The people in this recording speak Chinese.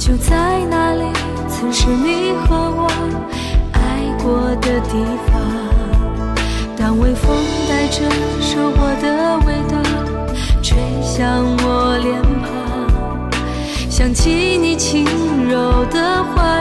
就在那里，曾是你和我爱过的地方。当微风带着收获的味道吹向我脸庞，想起你轻柔的话